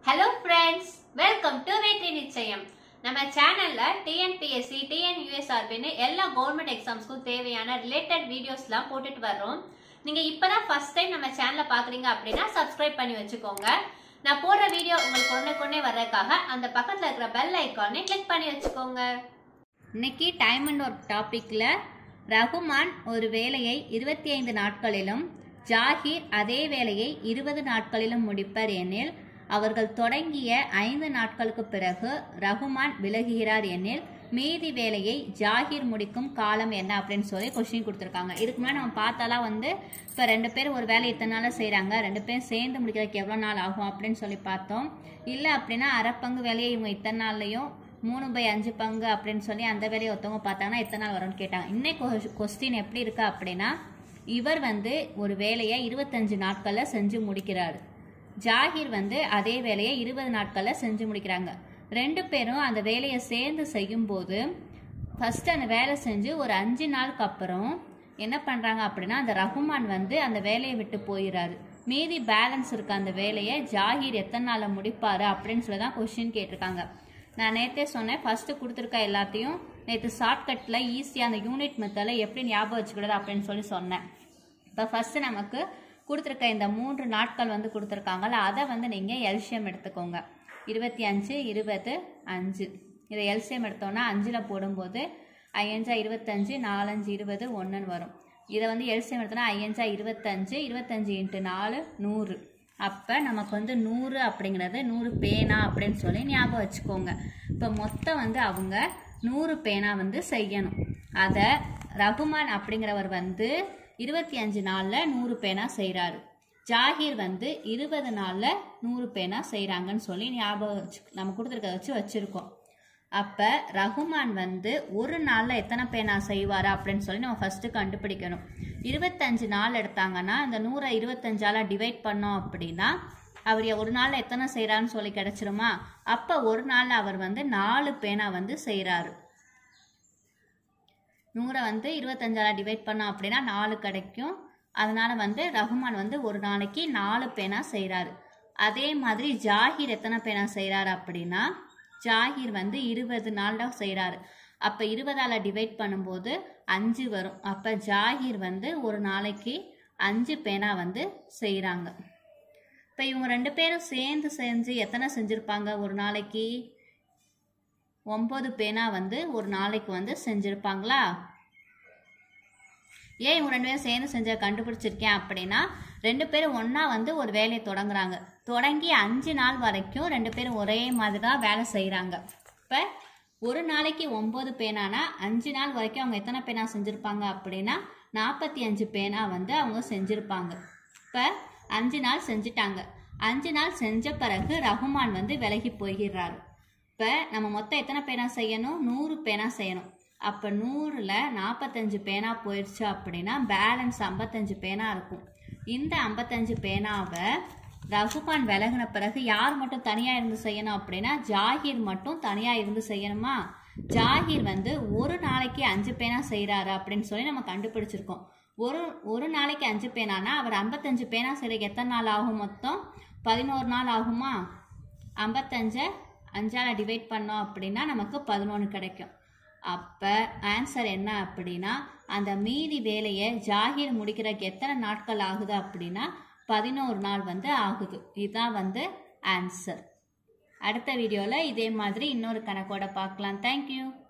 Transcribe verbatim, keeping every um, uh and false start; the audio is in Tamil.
Hello friends, welcome to Vetri Nichayam. நம்ம சேனல்ல T N P S C, T N U S R B ன்னு எல்லா கவர்மெண்ட் எக்ஸாம்ஸ்க்கும் தேவையான ரிலேட்டட் வீடியோஸ்லாம் போட்டுட்டு வரோம். நீங்க இப்பதான் ஃபர்ஸ்ட் டைம் நம்ம சேனலை பாக்குறீங்க அப்படின்னா சப்ஸ்கிரைப் பண்ணி வச்சுக்கோங்க. நான் போடுற வீடியோ உங்களுக்கு உடனே வர்றதுக்காக அந்த பக்கத்துல இருக்கிற பெல் ஐகானை கிளிக் பண்ணி வச்சுக்கோங்க. இன்னைக்கு டைம் அண்ட் ஒர்க் டாபிக்ல ரகுமான் ஒரு வேலையை இருபத்தி ஐந்து நாட்களிலும் ஜாகிர் அதே வேலையை இருபது நாட்களிலும் முடிப்பர் எனில் அவர்கள் தொடங்கிய ஐந்து நாட்களுக்கு பிறகு ரகுமான் விலகுகிறார் எனில் மீதி வேலையை ஜாகிர் முடிக்கும் காலம் என்ன அப்படின்னு சொல்லி கொஸ்டின் கொடுத்துருக்காங்க. இதுக்கு முன்னாடி நம்ம பார்த்தாலாம் வந்து இப்போ ரெண்டு பேரும் ஒரு வேலை இத்தனை நாளாக செய்கிறாங்க, ரெண்டு பேரும் சேர்ந்து முடிக்கிறதுக்கு எவ்வளோ நாள் ஆகும் அப்படின்னு சொல்லி பார்த்தோம். இல்லை அப்படின்னா அரை பங்கு வேலையை இவங்க இத்தனை நாள்லையும் மூணு பை அஞ்சு பங்கு அப்படின்னு சொல்லி அந்த வேலையை ஒருத்தவங்க பார்த்தாங்கன்னா எத்தனை நாள் வரும்னு கேட்டாங்க. இன்னைக்கு கொஸ்டின் எப்படி இருக்கு அப்படின்னா, இவர் வந்து ஒரு வேலையை இருபத்தஞ்சு நாட்களில் செஞ்சு முடிக்கிறாரு, ஜாகிர் வந்து அதே வேலையை இருபது நாட்களில் செஞ்சு முடிக்கிறாங்க. ரெண்டு பேரும் அந்த வேலையை சேர்ந்து செய்யும் போது ஃபர்ஸ்ட் அந்த வேலை செஞ்சு ஒரு அஞ்சு நாளுக்கு அப்புறம் என்ன பண்ணுறாங்க அப்படின்னா, அந்த ரகுமான் வந்து அந்த வேலையை விட்டு போயிடுறாரு. மீதி பேலன்ஸ் இருக்க அந்த வேலையை ஜாகிர் எத்தனை நாளில் முடிப்பாரு அப்படின்னு சொல்லி தான் கொஸ்டின் கேட்டிருக்காங்க. நான் நேற்றே சொன்னேன், ஃபர்ஸ்ட் கொடுத்துருக்க எல்லாத்தையும் நேற்று ஷார்ட்கட்டில் ஈஸியாக அந்த யூனிட் மெத்தடில் எப்படி ஞாபகம் வச்சுக்கிறது அப்படின்னு சொல்லி சொன்னேன். இப்போ ஃபர்ஸ்ட் நமக்கு கொடுத்துருக்க இந்த மூன்று நாட்கள் வந்து கொடுத்துருக்காங்கல்ல, அதை வந்து நீங்கள் எல்சியம் எடுத்துக்கோங்க. இருபத்தி அஞ்சு இருபது அஞ்சு இதை எல்சியம் எடுத்தோன்னா அஞ்சில் போடும்போது ஐயஞ்சா இருபத்தஞ்சு நாலஞ்சு இருபது ஒன்றுன்னு வரும். இதை வந்து எல்சியம் எடுத்தோன்னா ஐயஞ்சா இருபத்தஞ்சு இருபத்தஞ்சு இன்ட்டு நாலு நூறு. அப்போ நமக்கு வந்து நூறு அப்படிங்கிறது நூறு பேனா அப்படின்னு சொல்லி ஞாபகம் வச்சுக்கோங்க. இப்போ மொத்தம் வந்து அவங்க நூறு பேனா வந்து செய்யணும். அதை ரகுமான் அப்படிங்கிறவர் வந்து இருபத்தி அஞ்சு நாளில் நூறு பேனா செய்கிறாரு, ஜாகிர் வந்து இருபது நாளில் நூறு பேனா செய்கிறாங்கன்னு சொல்லி ஞாபகம் வச்சு நம்ம கொடுத்துருக்க வச்சு வச்சுருக்கோம். அப்போ ரகுமான் வந்து ஒரு நாளில் எத்தனை பேனா செய்வார் அப்படின்னு சொல்லி நம்ம ஃபஸ்ட்டு கண்டுபிடிக்கணும். இருபத்தஞ்சு நாள் எடுத்தாங்கன்னா அந்த நூறை இருபத்தஞ்சால் டிவைட் பண்ணோம் அப்படின்னா அவர் ஒரு நாளில் எத்தனை செய்கிறான்னு சொல்லி கிடச்சிருமா. அப்போ ஒரு நாளில் அவர் வந்து நாலு பேனா வந்து செய்கிறாரு. நூறை வந்து இருபத்தஞ்சால டிவைட் பண்ணோம் அப்படின்னா நாலு கிடைக்கும். அதனால வந்து ரகுமான் வந்து ஒரு நாளைக்கு நாலு பேனா செய்கிறாரு. அதே மாதிரி ஜாகிர் எத்தனை பேனா செய்கிறாரு அப்படின்னா, ஜாகிர் வந்து இருபது நாள் தான் செய்கிறாரு. அப்போ இருபதால் டிவைட் பண்ணும்போது அஞ்சு வரும். அப்போ ஜாகிர் வந்து ஒரு நாளைக்கு அஞ்சு பேனா வந்து செய்கிறாங்க. இப்போ இவங்க ரெண்டு பேரும் சேர்ந்து செஞ்சு எத்தனை செஞ்சுருப்பாங்க, ஒரு நாளைக்கு ஒம்பது பேனா வந்து ஒரு நாளைக்கு வந்து செஞ்சுருப்பாங்களா. ஏன் இவங்க ரெண்டு பேரும் சேர்ந்து செஞ்ச கண்டுபிடிச்சிருக்கேன் அப்படின்னா, ரெண்டு பேரும் ஒன்றா வந்து ஒரு வேலையை தொடங்குறாங்க. தொடங்கி அஞ்சு நாள் வரைக்கும் ரெண்டு பேரும் ஒரே மாதிரி தான் வேலை செய்கிறாங்க. இப்போ ஒரு நாளைக்கு ஒம்பது பேனானா அஞ்சு நாள் வரைக்கும் அவங்க எத்தனை பேனா செஞ்சுருப்பாங்க அப்படின்னா நாற்பத்தி அஞ்சு பேனா வந்து அவங்க செஞ்சுருப்பாங்க. இப்போ அஞ்சு நாள் செஞ்சுட்டாங்க. அஞ்சு நாள் செஞ்ச பிறகு ரகுமான் வந்து விலகி போகிறாரு. இப்போ நம்ம மொத்தம் எத்தனை பேனா செய்யணும், நூறு பேனா செய்யணும். அப்போ நூறில் நாற்பத்தஞ்சு பேனா போயிடுச்சு அப்படின்னா பேலன்ஸ் ஐம்பத்தஞ்சு பேனா இருக்கும். இந்த ஐம்பத்தஞ்சு பேனாவை ரகுமான் விலகின பிறகு யார் மட்டும் தனியாக இருந்து செய்யணும் அப்படின்னா ஜாகிர் மட்டும் தனியாக இருந்து செய்யணுமா. ஜாகிர் வந்து ஒரு நாளைக்கு அஞ்சு பேனா செய்கிறாரு அப்படின்னு சொல்லி நம்ம கண்டுபிடிச்சிருக்கோம். ஒரு ஒரு நாளைக்கு அஞ்சு பேனானா அவர் ஐம்பத்தஞ்சு பேனா செய்யறதுக்கு எத்தனை நாள் ஆகும், மொத்தம் பதினோரு நாள் ஆகுமா. ஐம்பத்தஞ்சை அஞ்சால் டிவைட் பண்ணோம் அப்படின்னா நமக்கு பதினொன்று கிடைக்கும். அப்போ ஆன்சர் என்ன அப்படின்னா, அந்த மீதி வேலையை ஜாகிர் முடிக்கிறதுக்கு எத்தனை நாட்கள் ஆகுது அப்படின்னா பதினோரு நாள் வந்து ஆகுது. இதுதான் வந்து ஆன்சர். அடுத்த வீடியோவில் இதே மாதிரி இன்னொரு கணக்கோட பார்க்கலாம். தேங்க்யூ.